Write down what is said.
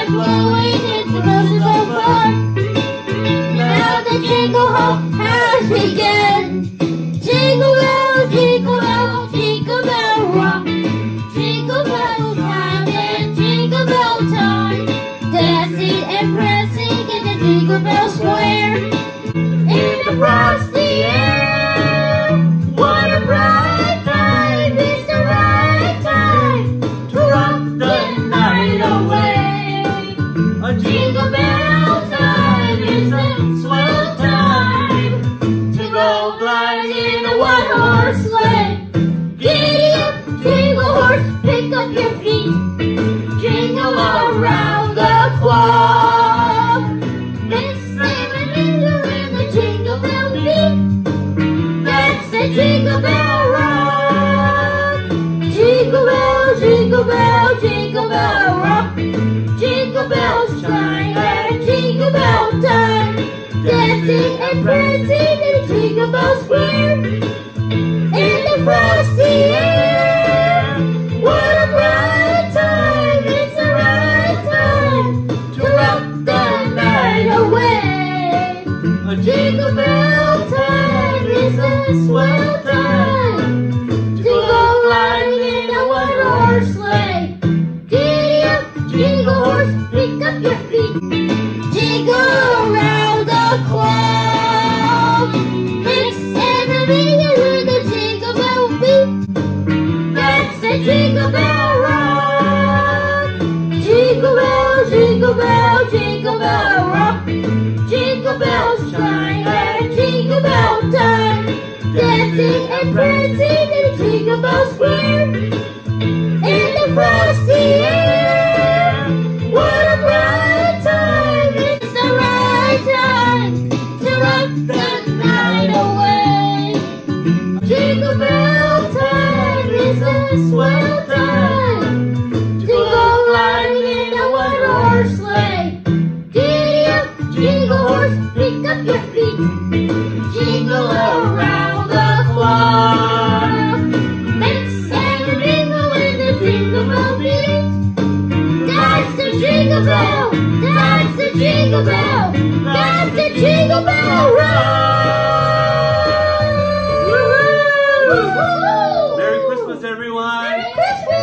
are blowing, it's the most of fun. Now the jingle hop has begun. Jingle bell, jingle bell, jingle bell rock. Jingle bell time and jingle bell time. Dancing and prancing in the Jingle Bell Square. In the frosty air, what a bright time! It's the right time to rock the night away. A jingle bell time is a swell time to go gliding in a one-horse sleigh. Giddy up, jingle horse, pick up your feet, jingle around the clock. Mix and mingle in the jingle bell beat. That's the Jingle Bell Rock. Jingle bell, jingle bell, jingle bell rock. Jingle bells chime and jingle bell time. Dancing and prancing in the Jingle Bell Square. In the frosty air, what a bright time! It's the right time to rock the night away. A jingle bell time is a swell time to go gliding in a one-horse sleigh. Giddy up, jingle horse, pick up your feet, jingle around the clock. Mix and mingle with the jingle bell beat. That's the Jingle Bell Rock. Jingle bell, jingle bell, jingle bell rock. Jingle bells chime and jingle bell time. Dancing and prancing in the Jingle Bell Square. In the frosty air, what a bright time! It's the right time to rock the night away. Jingle bell time is a swell time to go gliding in a one-horse sleigh. Giddy up, jingle horse, pick up your feet, jingle around the clock. Mix and mingle in the Jingle Bell beat. That's the Jingle Bell, that's the Jingle Bell, that's the Jingle Bell Rock. Woo-hoo!